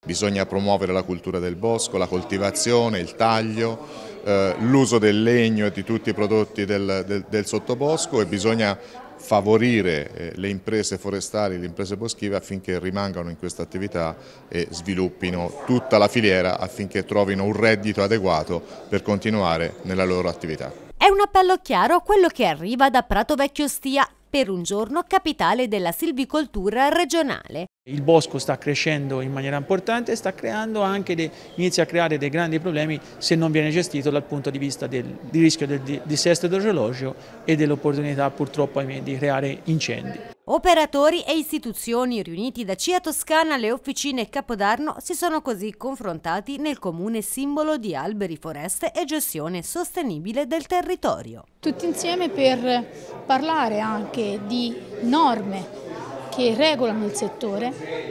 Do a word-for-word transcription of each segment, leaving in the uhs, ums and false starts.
Bisogna promuovere la cultura del bosco, la coltivazione, il taglio, eh, l'uso del legno e di tutti i prodotti del, del, del sottobosco, e bisogna favorire eh, le imprese forestali, le imprese boschive, affinché rimangano in questa attività e sviluppino tutta la filiera, affinché trovino un reddito adeguato per continuare nella loro attività. È un appello chiaro quello che arriva da Prato Vecchio Stia, per un giorno capitale della silvicoltura regionale. Il bosco sta crescendo in maniera importante e sta creando anche dei, inizia a creare dei grandi problemi se non viene gestito dal punto di vista del, del rischio del dissesto idrogeologico e dell'opportunità purtroppo di creare incendi. Operatori e istituzioni riuniti da C I A Toscana alle officine Capodarno si sono così confrontati nel comune simbolo di alberi, foreste e gestione sostenibile del territorio. Tutti insieme per parlare anche di norme che regolano il settore,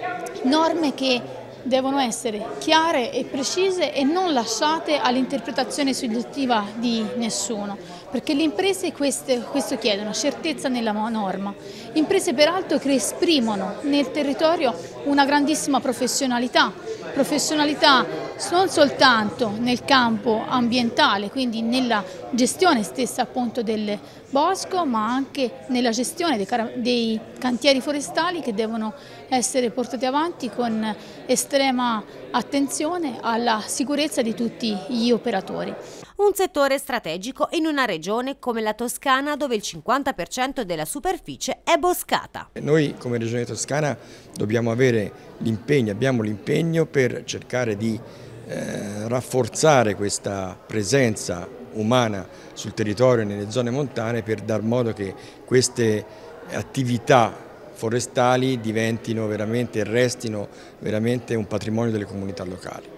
norme che devono essere chiare e precise e non lasciate all'interpretazione soggettiva di nessuno, perché le imprese queste, questo chiedono, certezza nella norma. Imprese peraltro che esprimono nel territorio una grandissima professionalità, professionalità non soltanto nel campo ambientale, quindi nella gestione stessa appunto del bosco, ma anche nella gestione dei, dei cantieri forestali che devono essere portati avanti con estrema attenzione alla sicurezza di tutti gli operatori. Un settore strategico in una regione come la Toscana, dove il cinquanta per cento della superficie è boscata. Noi come Regione Toscana dobbiamo avere l'impegno, abbiamo l'impegno per cercare di eh, rafforzare questa presenza umana sul territorio e nelle zone montane, per dar modo che queste attività forestali diventino veramente e restino veramente un patrimonio delle comunità locali.